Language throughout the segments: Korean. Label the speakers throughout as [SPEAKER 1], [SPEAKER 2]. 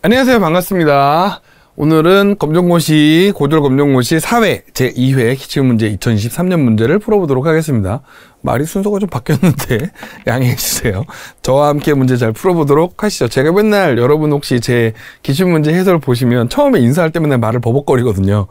[SPEAKER 1] 안녕하세요. 반갑습니다. 오늘은 검정고시, 고졸 검정고시 4회 제2회 기출문제 2023년 문제를 풀어보도록 하겠습니다. 말이 순서가 좀 바뀌었는데 양해해주세요. 저와 함께 문제 잘 풀어보도록 하시죠. 제가 맨날 여러분 혹시 제 기출문제 해설 보시면 처음에 인사할 때 맨날 말을 버벅거리거든요.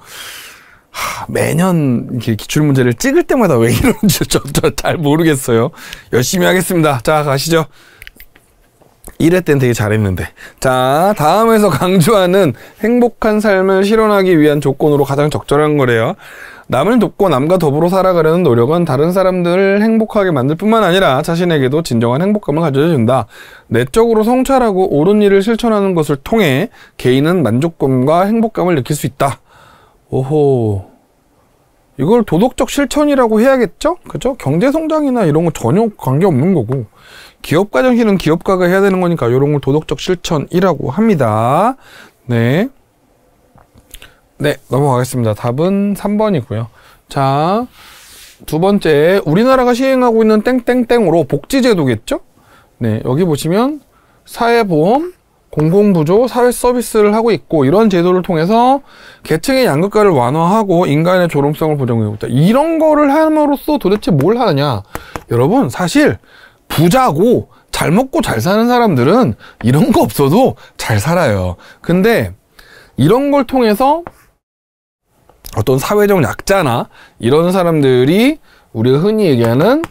[SPEAKER 1] 매년 이렇게 기출문제를 찍을 때마다 왜 이러는지 저 잘 모르겠어요. 열심히 하겠습니다. 자, 가시죠. 1회 땐 되게 잘했는데. 자, 다음에서 강조하는 행복한 삶을 실현하기 위한 조건으로 가장 적절한 거래요. 남을 돕고 남과 더불어 살아가려는 노력은 다른 사람들을 행복하게 만들 뿐만 아니라 자신에게도 진정한 행복감을 가져준다. 내적으로 성찰하고 옳은 일을 실천하는 것을 통해 개인은 만족감과 행복감을 느낄 수 있다. 오호. 이걸 도덕적 실천이라고 해야겠죠? 그죠? 경제성장이나 이런 거 전혀 관계없는 거고. 기업가 정신은 기업가가 해야 되는 거니까 이런 걸 도덕적 실천이라고 합니다. 네. 네, 넘어가겠습니다. 답은 3번이고요. 자, 두 번째, 우리나라가 시행하고 있는 땡땡땡으로 복지제도겠죠? 네, 여기 보시면 사회보험, 공공부조, 사회서비스를 하고 있고 이런 제도를 통해서 계층의 양극화를 완화하고 인간의 조롱성을 보장하고 있다. 이런 거를 함으로써 도대체 뭘 하느냐? 여러분, 사실 부자고 잘 먹고 잘 사는 사람들은 이런 거 없어도 잘 살아요. 근데 이런 걸 통해서 어떤 사회적 약자나 이런 사람들이 우리가 흔히 얘기하는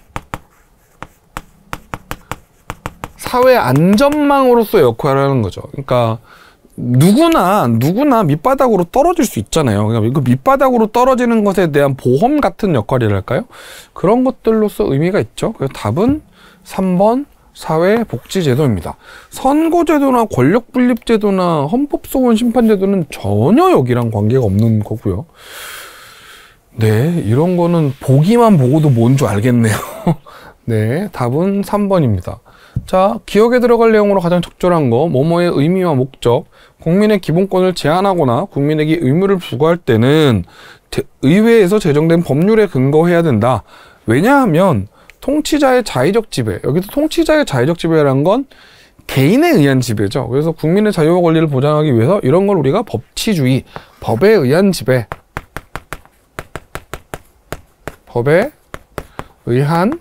[SPEAKER 1] 사회 안전망으로서 역할을 하는 거죠. 그러니까 누구나 밑바닥으로 떨어질 수 있잖아요. 그러니까 그 밑바닥으로 떨어지는 것에 대한 보험 같은 역할이랄까요? 그런 것들로서 의미가 있죠. 그래서 답은 3번 사회복지제도입니다. 선거제도나 권력분립제도나 헌법소원심판제도는 전혀 여기랑 관계가 없는 거고요. 네, 이런 거는 보기만 보고도 뭔 줄 알겠네요. 네, 답은 3번입니다. 자, 기억에 들어갈 내용으로 가장 적절한 거, 뭐뭐의 의미와 목적, 국민의 기본권을 제한하거나 국민에게 의무를 부과할 때는 의회에서 제정된 법률에 근거해야 된다. 왜냐하면 통치자의 자의적 지배, 여기서 통치자의 자의적 지배라는 건 개인에 의한 지배죠. 그래서 국민의 자유와 권리를 보장하기 위해서 이런 걸 우리가 법치주의, 법에 의한 지배, 법에 의한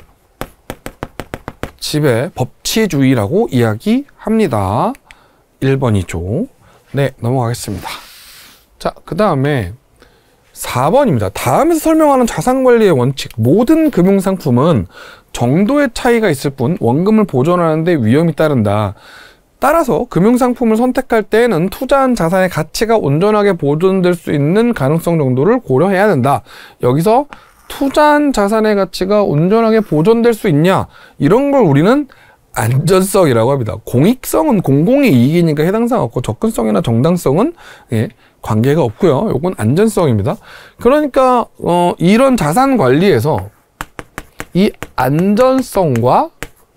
[SPEAKER 1] 지배, 법치주의라고 이야기합니다. 1번이죠. 네, 넘어가겠습니다. 자, 그 다음에 4번입니다. 다음에서 설명하는 자산관리의 원칙. 모든 금융상품은 정도의 차이가 있을 뿐 원금을 보존하는 데 위험이 따른다. 따라서 금융상품을 선택할 때에는 투자한 자산의 가치가 온전하게 보존될 수 있는 가능성 정도를 고려해야 된다. 여기서 투자한 자산의 가치가 온전하게 보존될 수 있냐? 이런 걸 우리는 안전성이라고 합니다. 공익성은 공공의 이익이니까 해당 사항 없고 접근성이나 정당성은 관계가 없고요. 요건 안전성입니다. 그러니까 이런 자산 관리에서 이 안전성과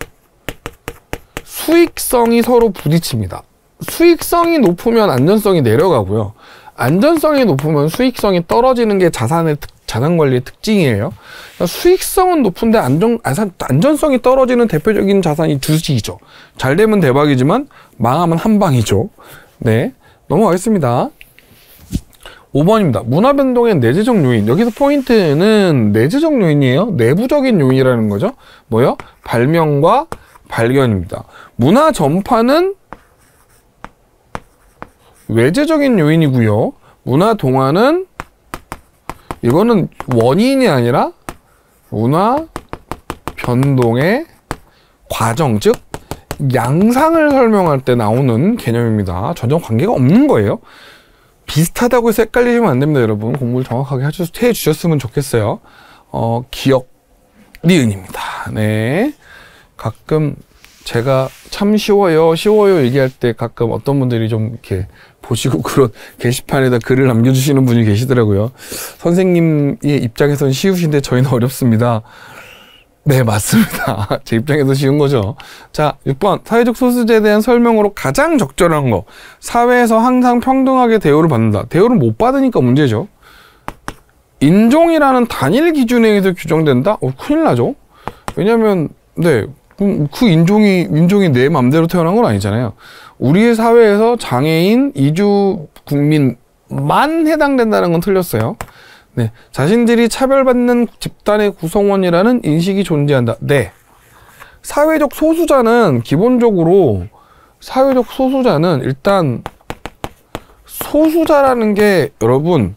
[SPEAKER 1] 수익성이 서로 부딪힙니다. 수익성이 높으면 안전성이 내려가고요. 안전성이 높으면 수익성이 떨어지는 게 자산 관리의 특징이에요. 그러니까 수익성은 높은데 안전성이 떨어지는 대표적인 자산이 주식이죠. 잘 되면 대박이지만 망하면 한 방이죠. 네, 넘어가겠습니다. 5번입니다. 문화 변동의 내재적 요인. 여기서 포인트는 내재적 요인이에요. 내부적인 요인이라는 거죠. 뭐요? 발명과 발견입니다. 문화 전파는 외재적인 요인이고요. 문화 동화는 이거는 원인이 아니라 문화 변동의 과정, 즉 양상을 설명할 때 나오는 개념입니다. 전혀 관계가 없는 거예요. 비슷하다고 해서 헷갈리시면 안 됩니다, 여러분. 공부를 정확하게 해주셨으면 좋겠어요. 기억, 니은입니다. 네. 가끔 제가 참 쉬워요 얘기할 때 가끔 어떤 분들이 좀 이렇게 보시고 그런 게시판에다 글을 남겨주시는 분이 계시더라고요. 선생님의 입장에서는 쉬우신데 저희는 어렵습니다. 네, 맞습니다. 제 입장에서 쉬운 거죠. 자, 6번. 사회적 소수자에 대한 설명으로 가장 적절한 거. 사회에서 항상 평등하게 대우를 받는다. 대우를 못 받으니까 문제죠. 인종이라는 단일 기준에 의해서 규정된다? 큰일 나죠. 왜냐면 네, 그 인종이 내 맘대로 태어난 건 아니잖아요. 우리 사회에서 장애인 이주 국민만 해당된다는 건 틀렸어요. 네, 자신들이 차별받는 집단의 구성원이라는 인식이 존재한다. 네, 사회적 소수자는 기본적으로 일단 소수자라는 게 여러분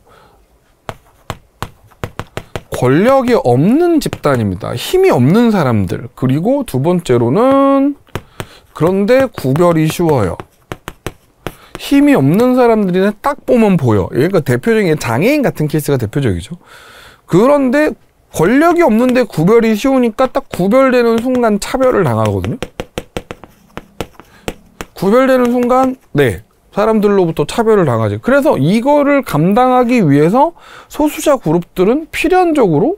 [SPEAKER 1] 권력이 없는 집단입니다. 힘이 없는 사람들. 그리고 두 번째로는 그런데 구별이 쉬워요. 힘이 없는 사람들이는 딱 보면 보여. 그러니까 대표적인 장애인 같은 케이스가 대표적이죠. 그런데 권력이 없는데 구별이 쉬우니까 딱 구별되는 순간 차별을 당하거든요. 구별되는 순간 네, 사람들로부터 차별을 당하지. 그래서 이거를 감당하기 위해서 소수자 그룹들은 필연적으로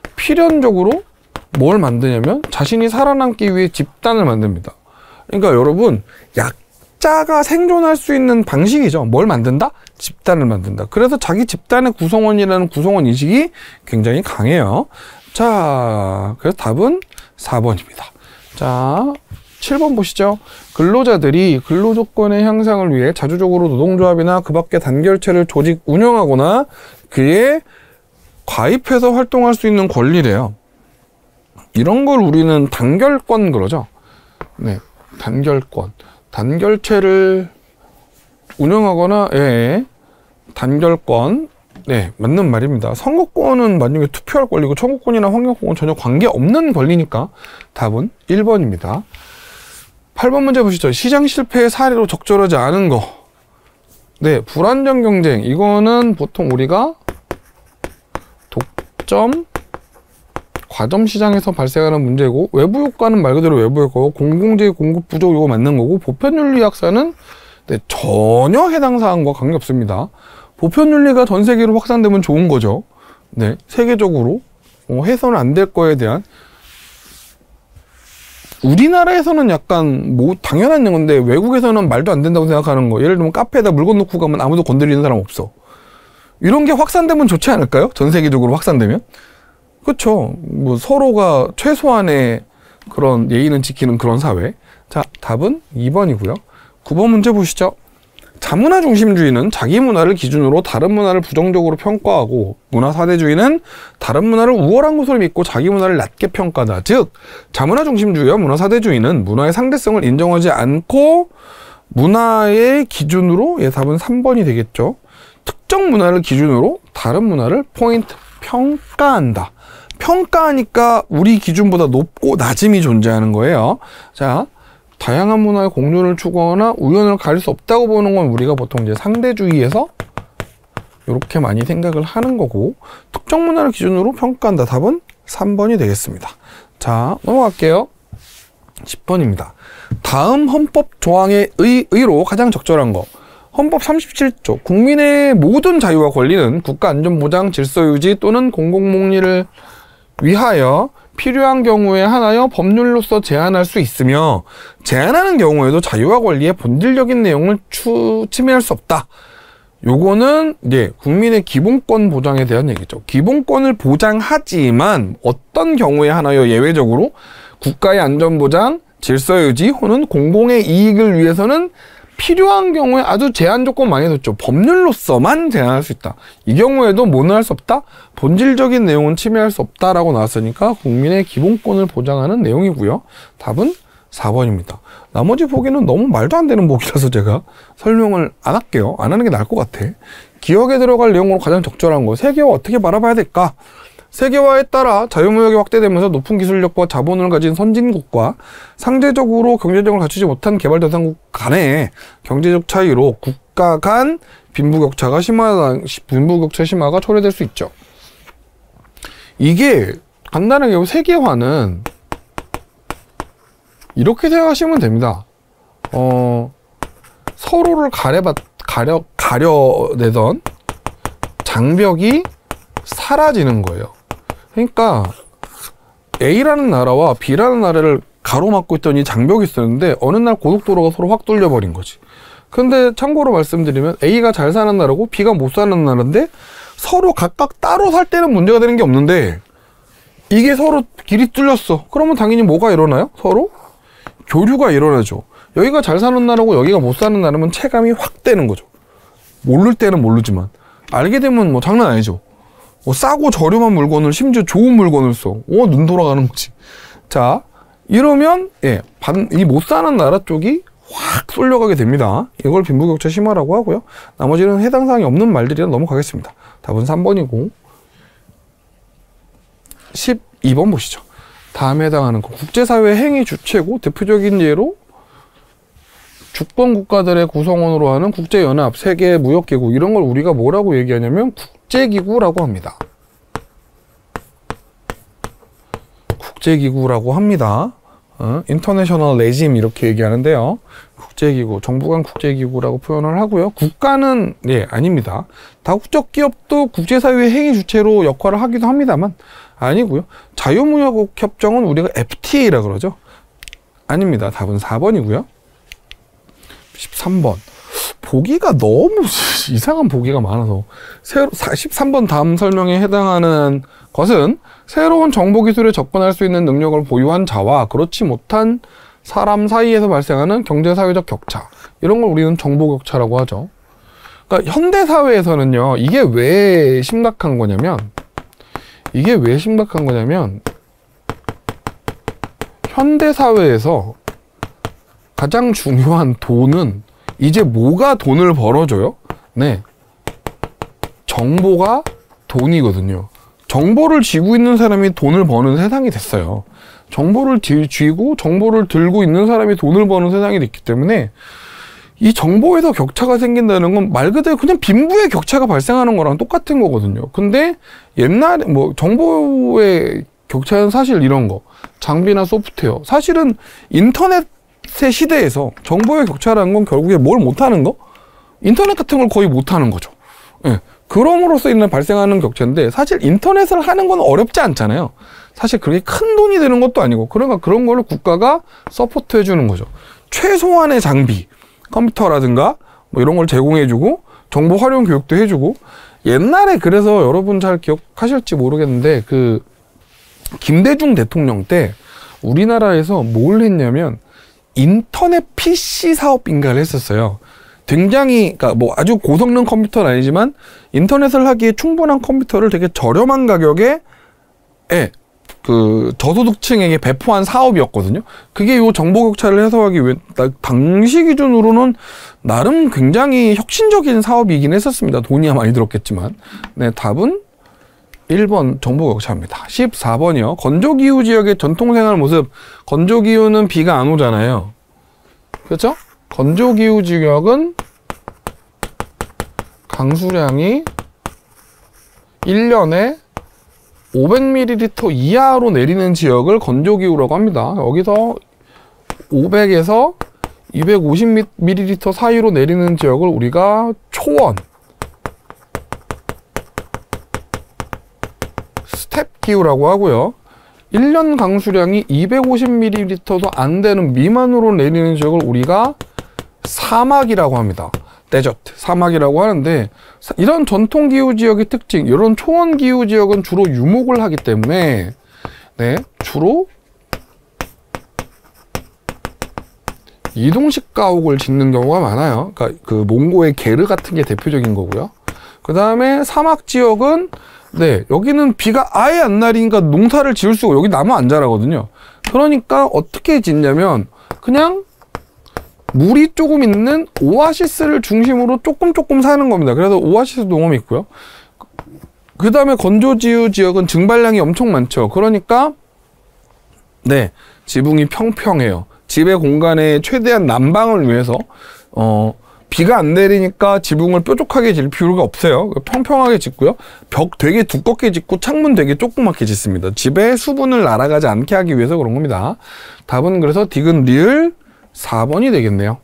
[SPEAKER 1] 뭘 만드냐면 자신이 살아남기 위해 집단을 만듭니다. 그러니까 여러분 약자가 생존할 수 있는 방식이죠. 뭘 만든다? 집단을 만든다. 그래서 자기 집단의 구성원이라는 구성원 인식이 굉장히 강해요. 자, 그래서 답은 4번입니다. 자, 7번 보시죠. 근로자들이 근로조건의 향상을 위해 자주적으로 노동조합이나 그 밖의 단결체를 조직 운영하거나 그에 가입해서 활동할 수 있는 권리래요. 이런 걸 우리는 단결권 그러죠. 네, 단결권. 단결체를 운영하거나 단결권. 네, 맞는 말입니다. 선거권은 만약에 투표할 권리고 청구권이나 환경권은 전혀 관계없는 권리니까 답은 1번입니다. 8번 문제 보시죠. 시장 실패의 사례로 적절하지 않은 거. 네, 불안정 경쟁. 이거는 보통 우리가 독점, 과점 시장에서 발생하는 문제고, 외부 효과는 말 그대로 외부 효과고, 공공재의 공급 부족 이거 맞는 거고, 보편윤리 약사는 네, 전혀 해당 사항과 관계없습니다. 보편윤리가 전 세계로 확산되면 좋은 거죠. 네, 세계적으로 해서는 안 될 거에 대한. 우리나라에서는 약간 뭐 당연한 건데 외국에서는 말도 안 된다고 생각하는 거. 예를 들면 카페에다 물건 놓고 가면 아무도 건드리는 사람 없어. 이런 게 확산되면 좋지 않을까요? 전 세계적으로 확산되면. 그렇죠. 뭐 서로가 최소한의 그런 예의는 지키는 그런 사회. 자, 답은 2번이고요. 9번 문제 보시죠. 자문화 중심주의는 자기 문화를 기준으로 다른 문화를 부정적으로 평가하고, 문화 사대주의는 다른 문화를 우월한 것으로 믿고 자기 문화를 낮게 평가하다. 즉, 자문화 중심주의와 문화 사대주의는 문화의 상대성을 인정하지 않고 문화의 기준으로, 답은 3번이 되겠죠. 특정 문화를 기준으로 다른 문화를 포인트 평가한다. 평가하니까 우리 기준보다 높고 낮음이 존재하는 거예요. 자, 다양한 문화의 공존을 추구하거나 우연을 가릴 수 없다고 보는 건 우리가 보통 이제 상대주의에서 이렇게 많이 생각을 하는 거고, 특정 문화를 기준으로 평가한다. 답은 3번이 되겠습니다. 자, 넘어갈게요. 10번입니다. 다음 헌법 조항의 의로 가장 적절한 거. 헌법 37조. 국민의 모든 자유와 권리는 국가 안전보장, 질서유지 또는 공공복리를 위하여 필요한 경우에 한하여 법률로서 제한할 수 있으며, 제한하는 경우에도 자유와 권리의 본질적인 내용을 침해할 수 없다. 요거는 이제 국민의 기본권 보장에 대한 얘기죠. 기본권을 보장하지만 어떤 경우에 한하여 예외적으로 국가의 안전보장, 질서유지 혹은 공공의 이익을 위해서는 필요한 경우에 아주 제한 조건 많이 뒀죠. 법률로서만 제한할 수 있다. 이 경우에도 뭐는 할 수 없다? 본질적인 내용은 침해할 수 없다라고 나왔으니까 국민의 기본권을 보장하는 내용이고요. 답은 4번입니다. 나머지 보기는 너무 말도 안 되는 보기라서 제가 설명을 안 할게요. 안 하는 게 나을 것 같아. 기억에 들어갈 내용으로 가장 적절한 거. 세계화 어떻게 바라봐야 될까? 세계화에 따라 자유무역이 확대되면서 높은 기술력과 자본을 가진 선진국과 상대적으로 경제력을 갖추지 못한 개발도상국 간의 경제적 차이로 국가 간 빈부격차 심화가 초래될 수 있죠. 이게 간단하게 세계화는 이렇게 생각하시면 됩니다. 서로를 가려내던 장벽이 사라지는 거예요. 그러니까 A라는 나라와 B라는 나라를 가로막고 있던 이 장벽이 있었는데 어느 날 고속도로가 서로 확 뚫려버린 거지. 근데 참고로 말씀드리면 A가 잘 사는 나라고 B가 못 사는 나라인데 서로 각각 따로 살 때는 문제가 되는 게 없는데 이게 서로 길이 뚫렸어. 그러면 당연히 뭐가 일어나요? 서로 교류가 일어나죠. 여기가 잘 사는 나라고 여기가 못 사는 나라면 체감이 확 되는 거죠. 모를 때는 모르지만 알게 되면 뭐 장난 아니죠. 뭐 싸고 저렴한 물건을 심지어 좋은 물건을 써. 눈 돌아가는 거지. 자, 이러면 이 못 사는 나라 쪽이 확 쏠려가게 됩니다. 이걸 빈부격차 심화라고 하고요. 나머지는 해당 사항이 없는 말들이라 넘어가겠습니다. 답은 3번이고 12번 보시죠. 다음에 해당하는 거. 국제사회 행위 주체고 대표적인 예로 주권 국가들의 구성원으로 하는 국제연합, 세계무역기구 이런 걸 우리가 뭐라고 얘기하냐면 국제기구라고 합니다. 국제기구라고 합니다. 인터내셔널 레짐 이렇게 얘기하는데요. 국제기구, 정부 간 국제기구라고 표현을 하고요. 국가는 아닙니다. 다국적 기업도 국제사회 행위 주체로 역할을 하기도 합니다만 아니고요. 자유무역 협정은 우리가 FTA라 그러죠. 아닙니다. 답은 4번이고요. 13번. 보기가 너무 이상한 보기가 많아서 13번 다음 설명에 해당하는 것은 새로운 정보기술에 접근할 수 있는 능력을 보유한 자와 그렇지 못한 사람 사이에서 발생하는 경제사회적 격차, 이런 걸 우리는 정보격차라고 하죠. 그러니까 현대사회에서는요, 이게 왜 심각한 거냐면 현대사회에서 가장 중요한 돈은 이제 뭐가 돈을 벌어줘요? 정보가 돈이거든요. 정보를 쥐고 있는 사람이 돈을 버는 세상이 됐어요. 정보를 쥐고 정보를 들고 있는 사람이 돈을 버는 세상이 됐기 때문에 이 정보에서 격차가 생긴다는 건 말 그대로 그냥 빈부의 격차가 발생하는 거랑 똑같은 거거든요. 근데 옛날에 정보의 격차는 사실 이런 거, 장비나 소프트웨어, 사실은 인터넷의 시대에서 정보의 격차라는 건 결국에 뭘 못하는 거? 인터넷 같은 걸 거의 못하는 거죠. 그럼으로써 발생하는 격차인데, 사실 인터넷을 하는 건 어렵지 않잖아요. 사실 그렇게 큰 돈이 되는 것도 아니고, 그러니까 그런 거를 국가가 서포트 해주는 거죠. 최소한의 장비, 컴퓨터라든가 뭐 이런 걸 제공해주고, 정보 활용 교육도 해주고. 옛날에 그래서 여러분 잘 기억하실지 모르겠는데, 김대중 대통령 때 우리나라에서 뭘 했냐면 인터넷 PC 사업인가를 했었어요. 굉장히, 그러니까 아주 고성능 컴퓨터는 아니지만 인터넷을 하기에 충분한 컴퓨터를 되게 저렴한 가격에 저소득층에게 배포한 사업이었거든요. 그게 요 정보격차를 해소하기 위해 당시 기준으로는 나름 굉장히 혁신적인 사업이긴 했었습니다. 돈이야 많이 들었겠지만. 답은 1번 정보격차입니다. 14번이요. 건조기후 지역의 전통생활 모습. 건조기후는 비가 안 오잖아요. 그렇죠? 건조기후 지역은 강수량이 1년에 500ml 이하로 내리는 지역을 건조기후라고 합니다. 여기서 500에서 250ml 사이로 내리는 지역을 우리가 초원, 스텝기후라고 하고요. 1년 강수량이 250ml도 안 되는 미만으로 내리는 지역을 우리가 사막이라고 합니다. 데저트, 사막이라고 하는데, 이런 전통기후 지역의 특징, 이런 초원기후 지역은 주로 유목을 하기 때문에 주로 이동식 가옥을 짓는 경우가 많아요. 그러니까 몽고의 게르 같은 게 대표적인 거고요. 그 다음에 사막 지역은 여기는 비가 아예 안 내리니까 농사를 지을 수가, 여기 나무 안 자라거든요. 그러니까 어떻게 짓냐면 그냥 물이 조금 있는 오아시스를 중심으로 조금 사는 겁니다. 그래서 오아시스 농업이 있고요. 그 다음에 건조지후 지역은 증발량이 엄청 많죠. 그러니까 지붕이 평평해요. 집의 공간에 최대한 난방을 위해서 비가 안 내리니까 지붕을 뾰족하게 질 필요가 없어요. 평평하게 짓고요. 벽 되게 두껍게 짓고 창문 되게 조그맣게 짓습니다. 집에 수분을 날아가지 않게 하기 위해서 그런 겁니다. 답은 그래서 디귿 리을 4번이 되겠네요.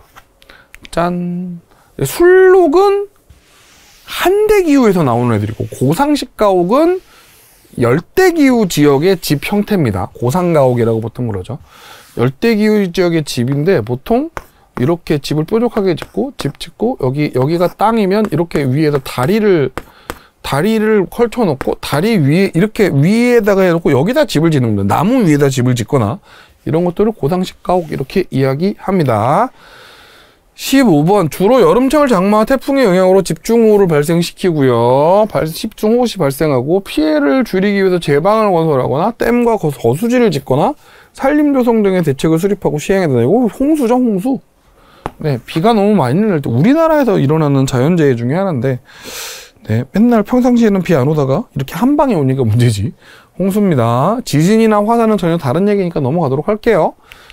[SPEAKER 1] 짠. 술록은 한대기후에서 나오는 애들이고, 고상식 가옥은 열대기후 지역의 집 형태입니다. 고상가옥이라고 보통 그러죠. 열대기후 지역의 집인데 보통 이렇게 집을 뾰족하게 짓고, 집 짓고, 여기가 땅이면 이렇게 위에서 다리를 다리를 걸쳐놓고 다리 위에 이렇게 위에다가 해놓고 여기다 집을 짓는 겁니다. 나무 위에다 집을 짓거나 이런 것들을 고상식 가옥 이렇게 이야기합니다. 15번 주로 여름철 장마 태풍의 영향으로 집중호우를 발생시키고요. 집중호우시 발생하고 피해를 줄이기 위해서 제방을 건설하거나 댐과 거수지를 짓거나 산림조성 등의 대책을 수립하고 시행해야 되고 홍수죠, 홍수. 네, 비가 너무 많이 날 때 우리나라에서 일어나는 자연재해 중에 하나인데 네, 맨날 평상시에는 비 안 오다가 이렇게 한 방에 오니까 문제지. 홍수입니다. 지진이나 화산은 전혀 다른 얘기니까 넘어가도록 할게요.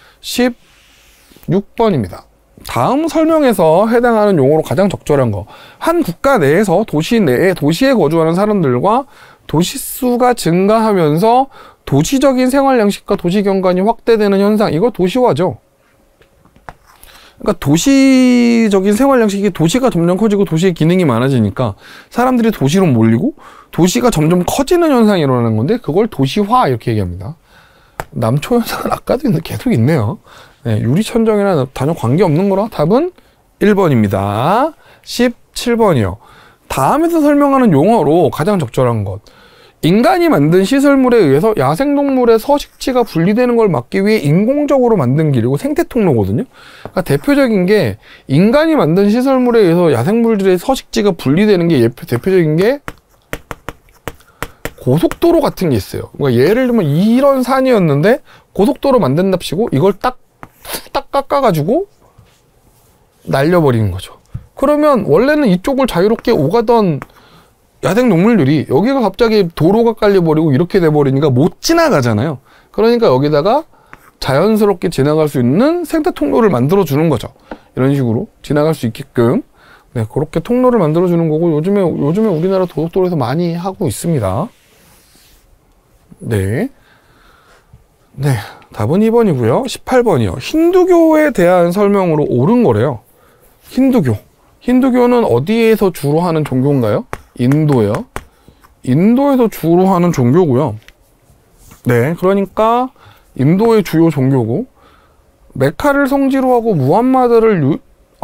[SPEAKER 1] 16번입니다. 다음 설명에서 해당하는 용어로 가장 적절한 거. 한 국가 내에서 도시에 거주하는 사람들과 도시수가 증가하면서 도시적인 생활 양식과 도시 경관이 확대되는 현상. 이거 도시화죠. 그러니까 도시적인 생활 양식이 도시가 점점 커지고 도시의 기능이 많아지니까 사람들이 도시로 몰리고 도시가 점점 커지는 현상이 일어나는 건데 그걸 도시화 이렇게 얘기합니다. 남초 현상은 아까도 계속 있네요. 네, 유리천정이나 전혀 관계없는 거라 답은 1번입니다. 17번이요. 다음에서 설명하는 용어로 가장 적절한 것. 인간이 만든 시설물에 의해서 야생동물의 서식지가 분리되는 걸 막기 위해 인공적으로 만든 길이고 생태통로거든요. 그러니까 대표적인 게 인간이 만든 시설물에 의해서 야생물들의 서식지가 분리되는 게 대표적인 게 고속도로 같은 게 있어요. 그러니까 예를 들면 이런 산이었는데 고속도로 만든답시고 이걸 딱 깎아가지고 날려버리는 거죠. 그러면 원래는 이쪽을 자유롭게 오가던 야생동물들이 여기가 갑자기 도로가 깔려버리고 이렇게 돼버리니까 못 지나가잖아요. 그러니까 여기다가 자연스럽게 지나갈 수 있는 생태통로를 만들어주는 거죠. 이런 식으로 지나갈 수 있게끔 네, 그렇게 통로를 만들어주는 거고 요즘에 우리나라 고속도로에서 많이 하고 있습니다. 네. 네, 답은 2번이고요. 18번이요. 힌두교에 대한 설명으로 옳은 거래요. 힌두교는 어디에서 주로 하는 종교인가요? 인도요. 인도에서 주로 하는 종교고요. 네, 그러니까 인도의 주요 종교고 메카를 성지로 하고 무함마드를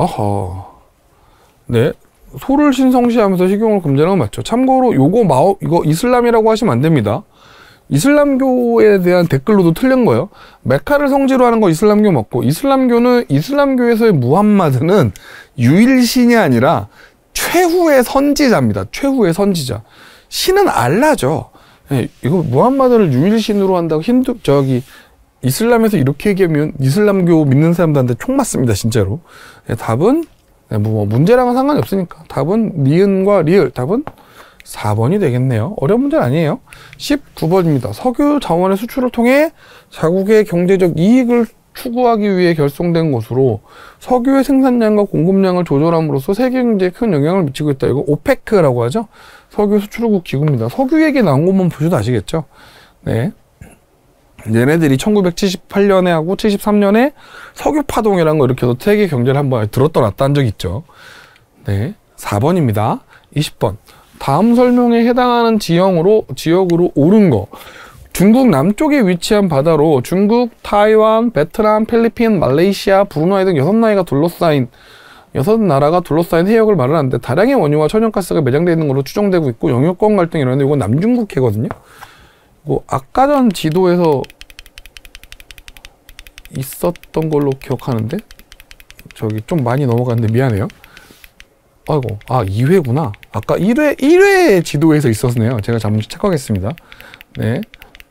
[SPEAKER 1] 네, 소를 신성시하면서 식용을 금지하는 건 맞죠. 참고로 이거 이슬람이라고 하시면 안 됩니다. 이슬람교에 대한 댓글로도 틀린 거예요. 메카를 성지로 하는 거 이슬람교 맞고 이슬람교에서의 무함마드는 유일신이 아니라 최후의 선지자입니다. 최후의 선지자. 신은 알라죠. 네, 이거 무함마드를 유일신으로 한다고 이슬람에서 이렇게 얘기하면 이슬람교 믿는 사람들한테 총 맞습니다. 진짜로. 네, 답은 뭐 문제랑은 상관이 없으니까 답은 니은과 리을 답은 4번이 되겠네요. 어려운 문제는 아니에요. 19번입니다. 석유 자원의 수출을 통해 자국의 경제적 이익을 추구하기 위해 결성된 것으로 석유의 생산량과 공급량을 조절함으로써 세계 경제에 큰 영향을 미치고 있다. 이거 오페크라고 하죠. 석유 수출국 기구입니다. 석유 얘기 나온 것만 보셔도 아시겠죠. 네. 얘네들이 1978년에 하고 73년에 석유 파동이라는 거 이렇게 해서 세계 경제를 한번 들었다 놨다 한 적 있죠. 네. 4번입니다. 20번. 다음 설명에 해당하는 지역으로 옳은 거. 중국 남쪽에 위치한 바다로 중국, 타이완, 베트남, 필리핀, 말레이시아, 브루나이 등 6나라가 둘러싸인 해역을 말하는데 다량의 원유와 천연가스가 매장되어 있는 걸로 추정되고 있고 영유권 갈등이 일어나는데 이건 남중국해거든요. 아까 전 지도에서 있었던 걸로 기억하는데 저기 좀 많이 넘어갔는데 미안해요. 아이고, 2회구나. 아까 1회 지도에서 있었네요. 제가 잠시 체크하겠습니다. 네.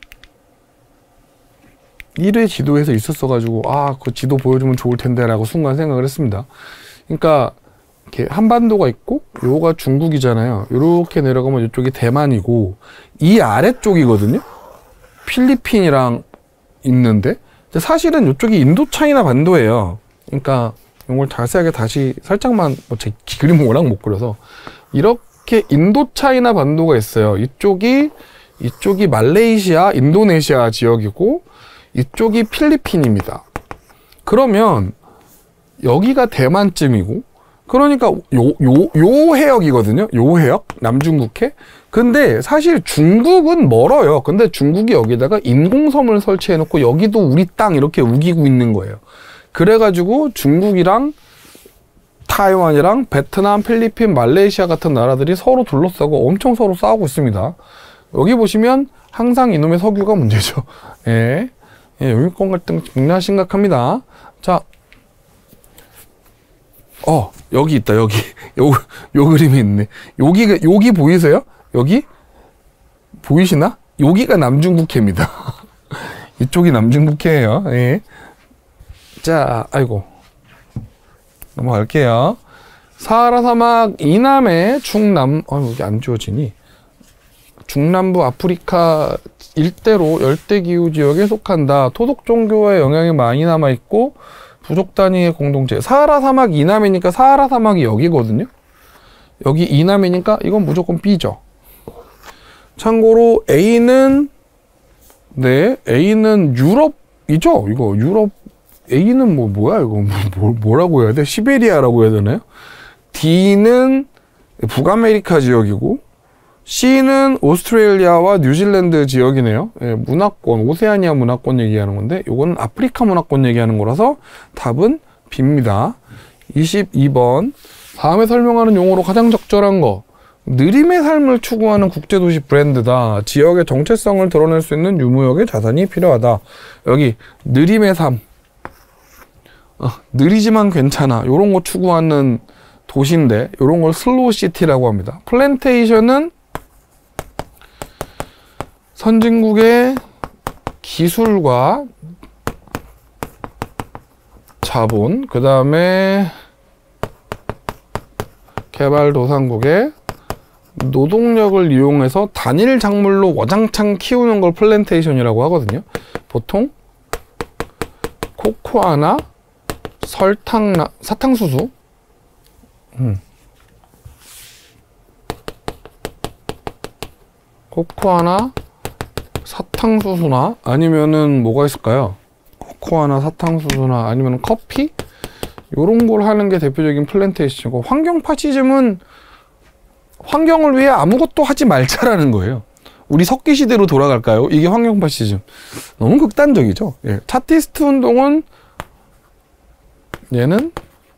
[SPEAKER 1] 1회 지도에서 있었어가지고, 그 지도 보여주면 좋을 텐데, 라고 순간 생각을 했습니다. 그러니까, 이렇게 한반도가 있고, 요가 중국이잖아요. 요렇게 내려가면 이쪽이 대만이고, 이 아래쪽이거든요? 필리핀이랑 있는데, 사실은 이쪽이 인도차이나 반도예요. 그러니까, 이걸 자세하게 다시 살짝만 제 그림을 워낙 못 그려서 이렇게 인도차이나 반도가 있어요. 이쪽이 말레이시아, 인도네시아 지역이고 이쪽이 필리핀입니다. 그러면 여기가 대만쯤이고 그러니까 요 해역이거든요. 요 해역 남중국해. 근데 사실 중국은 멀어요. 근데 중국이 여기다가 인공섬을 설치해 놓고 여기도 우리 땅 이렇게 우기고 있는 거예요. 그래가지고 중국이랑 타이완이랑 베트남, 필리핀, 말레이시아 같은 나라들이 서로 둘러싸고 엄청 서로 싸우고 있습니다. 여기 보시면 항상 이놈의 석유가 문제죠. 예. 예, 영유권 갈등 정말 심각합니다. 자, 여기 있다, 여기. 요 그림이 있네. 여기 보이세요? 여기? 보이시나? 여기가 남중국해입니다. 이쪽이 남중국해예요. 예. 자, 아이고. 넘어갈게요. 사하라 사막 이남의 여기 안 지워지니? 중남부 아프리카 일대로 열대기후 지역에 속한다. 토속 종교의 영향이 많이 남아있고 부족 단위의 공동체. 사하라 사막 이남이니까 사하라 사막이 여기거든요. 여기 이남이니까 이건 무조건 B죠. 참고로 A는 유럽이죠. 이거 유럽 A는 뭐야 이거 뭐라고 해야 돼? 시베리아라고 해야 되나요? D는 북아메리카 지역이고 C는 오스트레일리아와 뉴질랜드 지역이네요. 예, 문화권, 오세아니아 문화권 얘기하는 건데 요거는 아프리카 문화권 얘기하는 거라서 답은 B입니다. 22번. 다음에 설명하는 용어로 가장 적절한 거. 느림의 삶을 추구하는 국제도시 브랜드다. 지역의 정체성을 드러낼 수 있는 유무역의 자산이 필요하다. 여기 느림의 삶. 느리지만 괜찮아. 요런 거 추구하는 도시인데 요런 걸 슬로우 시티라고 합니다. 플랜테이션은 선진국의 기술과 자본, 그 다음에 개발도상국의 노동력을 이용해서 단일 작물로 와장창 키우는 걸 플랜테이션이라고 하거든요. 보통 코코아나 사탕수수, 코코아나 사탕수수나 아니면은 뭐가 있을까요? 코코아나 사탕수수나 아니면 커피? 요런 걸 하는 게 대표적인 플랜테이션이고, 환경 파시즘은 환경을 위해 아무것도 하지 말자라는 거예요. 우리 석기 시대로 돌아갈까요? 이게 환경 파시즘. 너무 극단적이죠. 예. 차티스트 운동은 얘는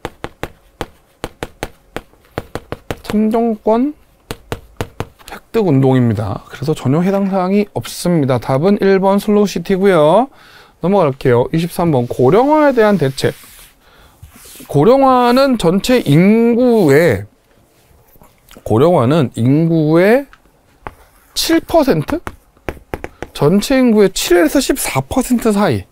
[SPEAKER 1] 참정권 획득 운동입니다. 그래서 전혀 해당 사항이 없습니다. 답은 1번 슬로우시티고요. 넘어갈게요. 23번 고령화에 대한 대책. 고령화는 전체 인구의 7%? 전체 인구의 7에서 14% 사이.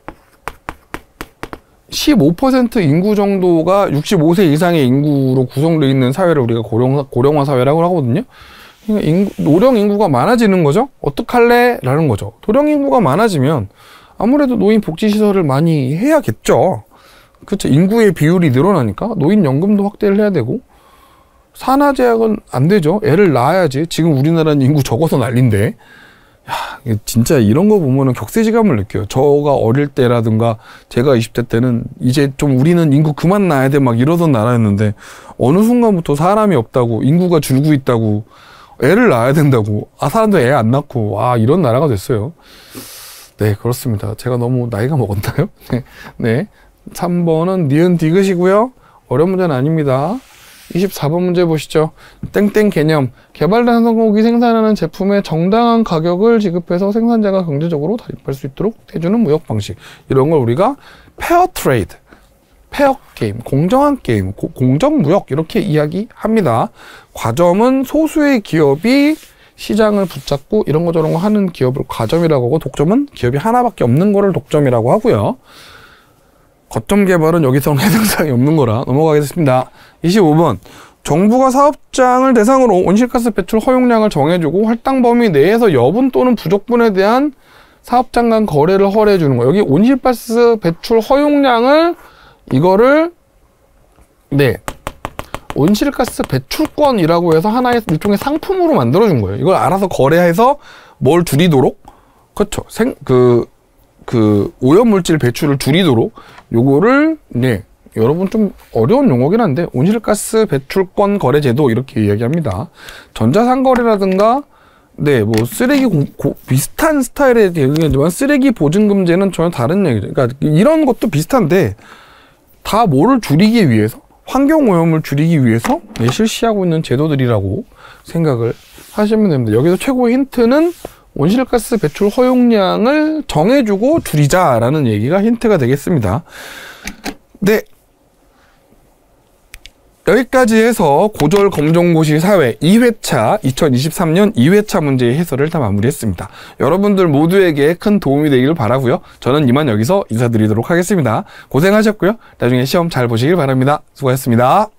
[SPEAKER 1] 15% 인구 정도가 65세 이상의 인구로 구성되어 있는 사회를 우리가 고령화 사회라고 하거든요. 그러니까 노령 인구가 많아지는 거죠. 어떡할래? 라는 거죠. 노령 인구가 많아지면 아무래도 노인 복지시설을 많이 해야겠죠. 그렇죠. 인구의 비율이 늘어나니까 노인연금도 확대를 해야 되고, 산하제약은 안 되죠. 애를 낳아야지. 지금 우리나라는 인구 적어서 난린데. 야, 진짜 이런 거 보면은 격세지감을 느껴요. 저가 어릴 때라든가 제가 20대 때는 이제 좀 우리는 인구 그만 낳아야 돼 막 이러던 나라였는데, 어느 순간부터 사람이 없다고, 인구가 줄고 있다고, 애를 낳아야 된다고, 사람들 애 안 낳고, 이런 나라가 됐어요. 네, 그렇습니다. 제가 너무 나이가 먹었나요? 네. 3번은 니은 디귿이고요. 어려운 문제는 아닙니다. 24번 문제 보시죠. 땡땡 개념. 개발된 성공국이 생산하는 제품의 정당한 가격을 지급해서 생산자가 경제적으로 다입할 수 있도록 해주는 무역 방식. 이런 걸 우리가 페어 트레이드, 페어 게임, 공정한 게임, 공정 무역 이렇게 이야기합니다. 과점은 소수의 기업이 시장을 붙잡고 이런 거 저런 거 하는 기업을 과점이라고 하고, 독점은 기업이 하나밖에 없는 거를 독점이라고 하고요. 거점 개발은 여기서는 해당사항이 없는 거라 넘어가겠습니다. 25번. 정부가 사업장을 대상으로 온실가스 배출 허용량을 정해주고 할당 범위 내에서 여분 또는 부족분에 대한 사업장 간 거래를 허용해 주는 거예요. 여기 온실가스 배출 허용량을 이거를 온실가스 배출권이라고 해서 하나의 일종의 상품으로 만들어 준 거예요. 이걸 알아서 거래해서 뭘 줄이도록, 그렇죠. 오염물질 배출을 줄이도록 요거를, 여러분 좀 어려운 용어긴 한데 온실가스 배출권 거래제도 이렇게 이야기합니다. 전자상거래라든가 쓰레기 비슷한 스타일의 얘기지만 쓰레기 보증금제는 전혀 다른 얘기죠. 그러니까 이런 것도 비슷한데 다 뭐를 줄이기 위해서 환경오염을 줄이기 위해서 실시하고 있는 제도들이라고 생각을 하시면 됩니다. 여기서 최고의 힌트는 온실가스 배출 허용량을 정해주고 줄이자라는 얘기가 힌트가 되겠습니다. 네. 여기까지 해서 고졸 검정고시 사회 2회차 2023년 2회차 문제의 해설을 다 마무리했습니다. 여러분들 모두에게 큰 도움이 되기를 바라고요. 저는 이만 여기서 인사드리도록 하겠습니다. 고생하셨고요. 나중에 시험 잘 보시길 바랍니다. 수고하셨습니다.